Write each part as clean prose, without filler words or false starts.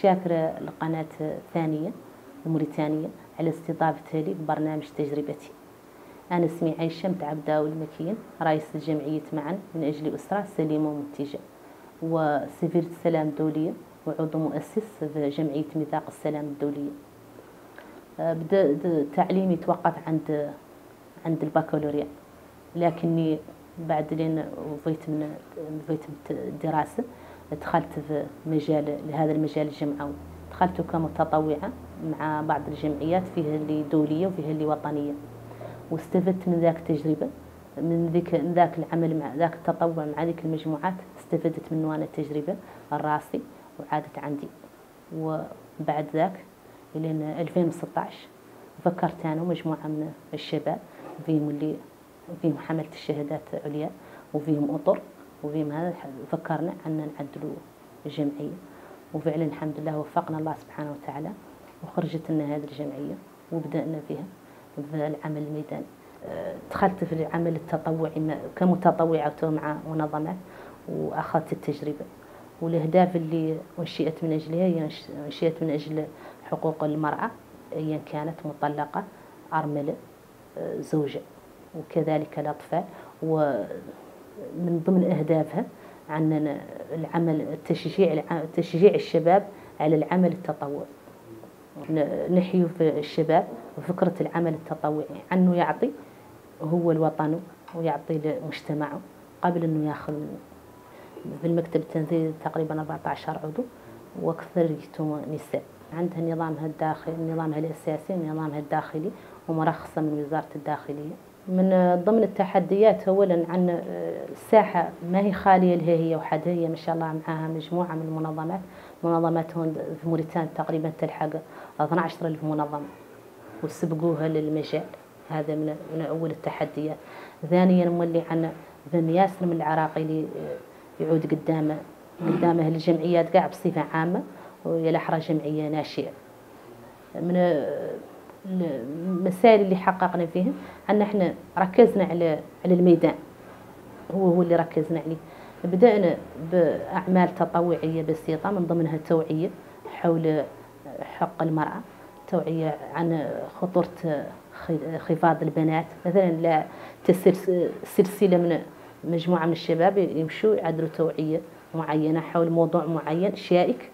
شاكرة القناة الثانية الموريتانية على استضافتها لي ببرنامج تجربتي. أنا اسمي عايشة متعبدة المكين، رئيس جمعية معا من أجل أسرة سليمة ومنتجة، وسفيرة السلام الدولية، وعضو مؤسس في جمعية ميثاق السلام الدولية. بدأ تعليمي توقف عند البكالوريا، لكني بعد لين وفيت من الدراسة دخلت في هذا المجال الجمعوي. دخلت كمتطوعة مع بعض الجمعيات، فيها اللي دولية وفيها اللي وطنية، واستفدت من ذاك التجربة، من ذاك العمل مع ذاك التطوع مع ذيك المجموعات. استفدت منه أنا التجربة الراسي وعادت عندي. وبعد ذاك لين 2016 فكرت أنا ومجموعة من الشباب، فيهم حملت الشهادات عليا وفيهم أطر وفيهم هذا، فكرنا أن نعدلوا الجمعية، وفعلا الحمد لله وفقنا الله سبحانه وتعالى وخرجت لنا هذه الجمعية وبدأنا فيها في العمل الميداني. دخلت في العمل التطوعي كمتطوعة مع منظمات، وأخذت التجربة. والأهداف اللي أنشئت من أجلها هي أنشئت من أجل حقوق المرأة، أيا كانت مطلقة، أرملة، زوجة، وكذلك الأطفال. ومن ضمن أهدافها عن العمل تشجيع الشباب على العمل التطوعي. نحيو في الشباب وفكرة العمل التطوعي، أنه يعطي هو الوطن ويعطي لمجتمعه قبل أنه يأخذ منه. في المكتب التنفيذي تقريبا 14 عضو، وأكثريتهم نساء. عندها نظامها الداخلي، نظامها الأساسي ونظامها الداخلي، ومرخصة من وزارة الداخلية. من ضمن التحديات أولا عن الساحة ما هي خالية لها هي وحدها، هي ما شاء الله معها مجموعة من منظمات هون في موريتانيا تقريبا تلحق 12,000 منظمة وسبقوها للمجال. هذا من أول التحديات. ثانيا مولي عن ذم ياسر من العراقي اللي يعود قدامه الجمعيات قاع بصفة عامة، ويلحر جمعية ناشئة. من المسائل اللي حققنا فيها أن احنا ركزنا على الميدان، هو اللي ركزنا عليه. بدأنا بأعمال تطوعية بسيطة، من ضمنها توعية حول حق المرأة، توعية عن خطورة خفاض البنات. مثلا لا سلسلة من مجموعة من الشباب يمشوا يعدلوا توعية معينة حول موضوع معين شائك،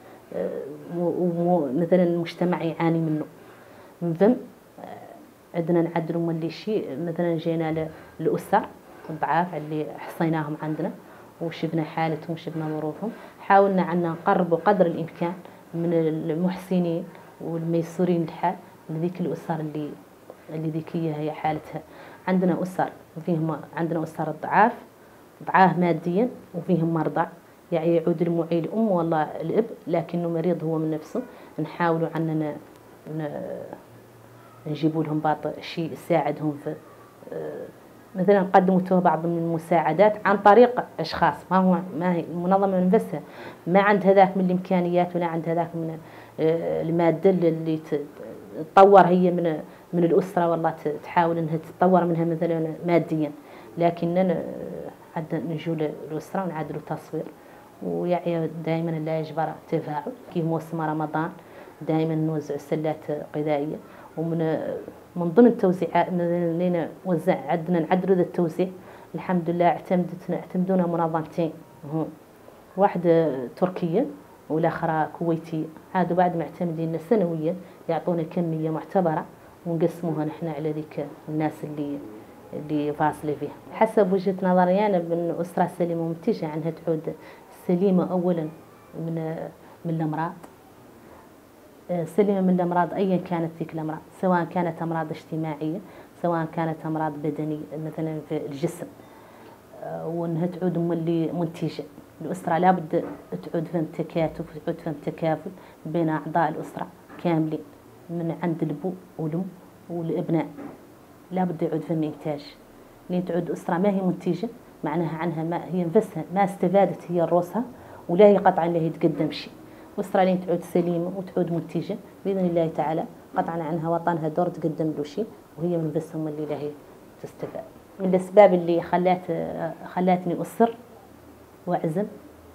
مثلا المجتمع يعاني منه. من ثم عندنا نعدلوا مولي شيء، مثلا جينا للأسر الضعاف اللي حصيناهم عندنا وشفنا حالتهم وشفنا ظروفهم، حاولنا أن نقربوا قدر الإمكان من المحسنين والميسورين الحال لذيك الأسر اللي ذيك هي حالتها. عندنا أسر ضعاف ماديا، وفيهم مرضى، يعني يعود المعي الأم والله الأب لكنه مريض هو من نفسه. نحاولوا أننا نجيبوا لهم بعض شيء يساعدهم في، مثلا قدموا بعض من المساعدات عن طريق أشخاص، ما هي المنظمة نفسها ما عند هذاك من الإمكانيات ولا عند هذاك من المادة اللي تطور هي من الأسرة، والله تحاول أنها تتطور منها مثلا ماديا. لكننا نجوا للأسرة ونعدلوا تصوير، ويعني دائما لا يجبر تفاعل. كيف موسم رمضان دائما نوزع سلات غذائية، ومن ضمن التوزيعات لنا عندنا نعدلوا ذا التوزيع. الحمد لله اعتمدونا منظمتين، واحدة تركية والأخرى كويتية. عادوا بعد معتمدين سنويا يعطونا كمية معتبرة ونقسموها نحن على ذيك الناس اللي فاصلة فيها حسب وجهة نظري أنا. بأن أسرة سليمة ومنتجة عنها تعود سليمة أولا من الأمراض، سليمة من الأمراض أيا كانت ذيك الأمراض، سواء كانت أمراض اجتماعية سواء كانت أمراض بدنية مثلا في الجسم، وأنها تعود منتجة. الأسرة لابد تعود فهم تكاتف وتعود فهم تكافل بين أعضاء الأسرة كاملين، من عند الأب والأم والأبناء، لابد يعود فهم إنتاج. لين تعود أسرة ما هي منتجة معناها عنها ما هي نفسها ما استفادت هي روسها، ولا هي قطعا لا هي تقدم شيء. أسرة لين تعود سليمة وتعود منتجة بإذن الله تعالى قطعا عنها وطنها دور تقدم له شيء، وهي من نفسهم اللي لا هي تستفاد. من الأسباب اللي خلاتني أصر وأعزم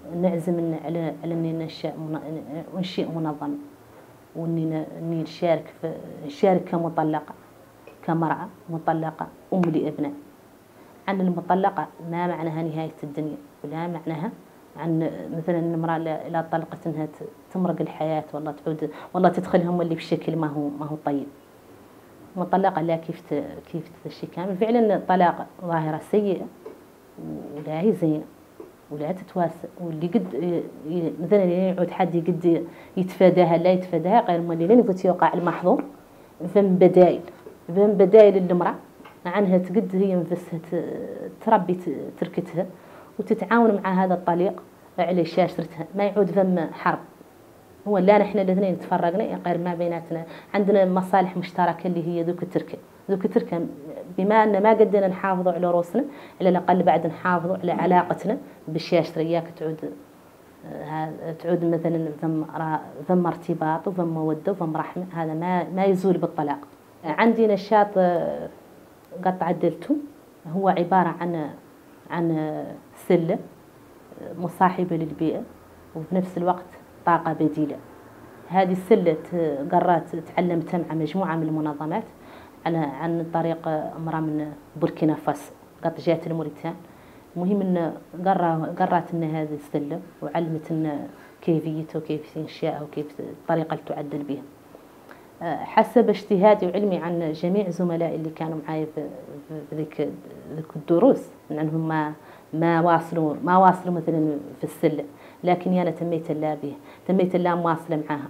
نعزم على اني انشئ منظمة، واني نشارك كمطلقة، كمرأة مطلقة أم لأبناء. عن المطلقة ما معناها نهاية الدنيا، ولا معناها عن مثلا المرأة لا طلقت انها تمرق الحياة، والله تدخلهم اللي بشكل ما هو طيب. مطلقة لا، كيف تمشي كامل. فعلا الطلاق ظاهرة سيئة ولا هي زينة ولا تتواسى، واللي قد مثلا يعود حد قد يتفاداها لا يتفاداها، غير مولي لين يفوت يوقع المحظور. فم بدايل المرأة عنها تقد هي نفسها تربي تركتها وتتعاون مع هذا الطليق على شاشرتها، ما يعود فم حرب. هو لا نحن الاثنين تفرقنا، غير ما بيناتنا عندنا مصالح مشتركة اللي هي ذوك التركة. بما أن ما قدرنا نحافظوا على روسنا، على الأقل بعد نحافظوا على علاقتنا بالشاشرة. إياك تعود مثلا ثم ارتباط وثم مودة وثم رحمة، هذا ما يزول بالطلاق. عندي نشاط قد عدلته، هو عبارة عن سلة مصاحبة للبيئة وفي نفس الوقت طاقة بديلة. هذه السلة قررت تعلمتها مع مجموعة من المنظمات عن طريق امرأة من بوركينا فاسو قد جات الموريتان. المهم ان قررت ان هذه السلة وعلمت ان كيفيته وكيف انشائها وكيف الطريقة اللي تعدل بها حسب اجتهادي وعلمي عن جميع زملائي اللي كانوا معي في ذيك الدروس، انهم ما واصلوا مثلا في السلة، لكن انا تميت الله مواصلة معاها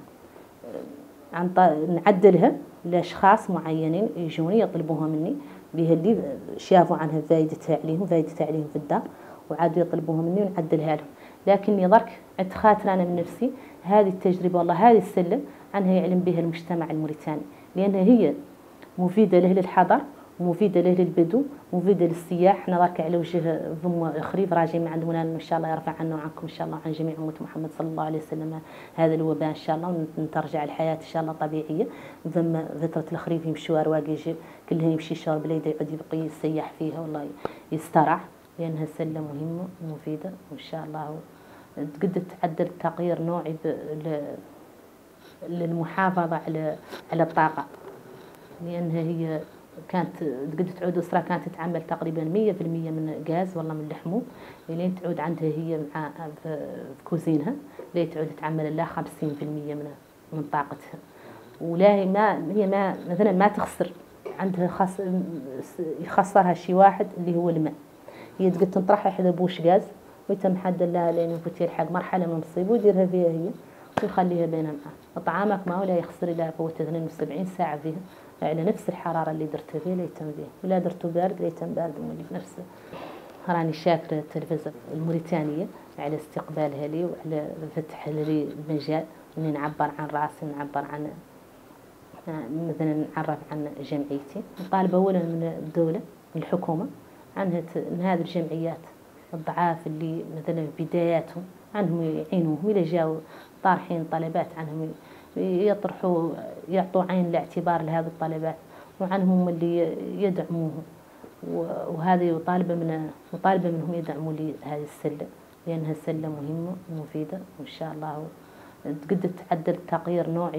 نعدلها لاشخاص معينين يجوني يطلبوها مني، بها اللي شافوا عنها فايدتها عليهم في الدار، وعادوا يطلبوها مني ونعدلها لهم. لكني ضرك اتخاطر انا من نفسي هذه التجربة، والله هذه السلة عنها يعلم بها المجتمع الموريتاني، لأنها هي مفيدة له للحضر، ومفيدة له للبدو، ومفيدة للسياح. احنا ضرك على وجه ضم خريف راجعين من عند مولانا ان شاء الله يرفع عنا وعنكم ان شاء الله عن جميع امة محمد صلى الله عليه وسلم هذا الوباء ان شاء الله، ونترجع الحياة ان شاء الله طبيعية. ثم فترة الخريف يمشوا رواقي كلها يمشي شهر بلا يعود يبقي السياح فيها، والله يستراح، لأنها سلة مهمة ومفيدة وان شاء الله تقدر تعدل تغيير نوعي للمحافظة على الطاقة، لأنها هي كانت قد تعود أسرة كانت تتعمل تقريبا 100% من غاز والله من الحموم، لين تعود عندها هي مع في كوزينها لين تعود تعمل لها 50% من طاقتها. ولا هي ما مثلا ما تخسر عندها يخسرها شي واحد اللي هو الماء. هي تقد تنطرحها حدا بوش غاز ويتم حد لها لين يفوت يلحق مرحلة من المصيبة ويديرها فيها هي ويخليها بينها معه. طعامك ما ولا يخسر إلا فوت 72 ساعة فيها على نفس الحرارة اللي درتها فيها ليتم فيها، ولا درتو بارد ليتم بارد واللي بنفسه. راني شاكرة التلفزة الموريتانية على استقبالها لي وعلى فتح لي المجال اني نعبر عن راسي، نعبر عن مثلا نعرف عن جمعيتي. نطالب اولا من الدولة من الحكومة عن هذه الجمعيات الضعاف اللي مثلا في بداياتهم عنهم يعينوهم، إذا جاوا طارحين طلبات عنهم يعطوا عين الاعتبار لهذه الطلبات، وعنهم اللي يدعموهم. وهذه مطالبة منهم يدعموا لي هذه السلة، لأنها سلة مهمة ومفيدة وإن شاء الله تقدر تعدل تغيير نوعي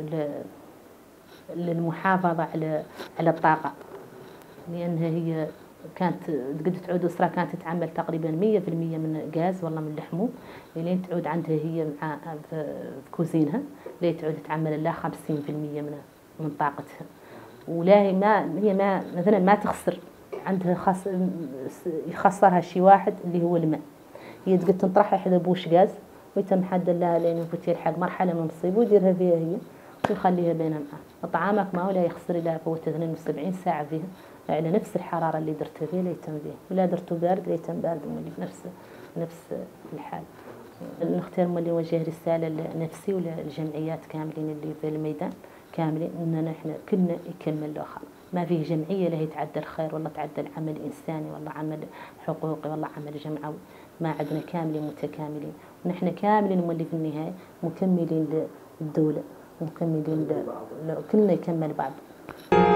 للمحافظة على الطاقة، لأنها هي كانت قد تعود أسرة كانت تتعمل تقريبا 100% من غاز والله من الحموم، لين تعود عندها هي مع في كوزينها لين تعود تعمل لها 50% من طاقتها. ولا هي ما مثلا ما تخسر عندها يخسرها شي واحد اللي هو الماء. هي تقد تنطرحها حدا بوش غاز ويتم حد لها لين يفوت يلحق مرحلة من المصيبة ويديرها فيها هي ويخليها بينها معه. طعامك ما ولا يخسر إلا فوت 72 ساعة فيها على نفس الحرارة اللي درتها فيها ليتم فيها، ولا درتو بارد ليتم بارد واللي نفس الحال. نختار مولي وجه رسالة لنفسي وللجمعيات كاملين اللي في الميدان كاملين، إننا إحنا كلنا يكمل الآخر. ما فيه جمعية لا هي تعدل خير والله تعدل عمل إنساني والله عمل حقوقي والله عمل جمعوي، ما عندنا كاملين متكاملين، ونحن كاملين مولي في النهاية مكملين للدولة ومكملين كلنا يكمل بعض.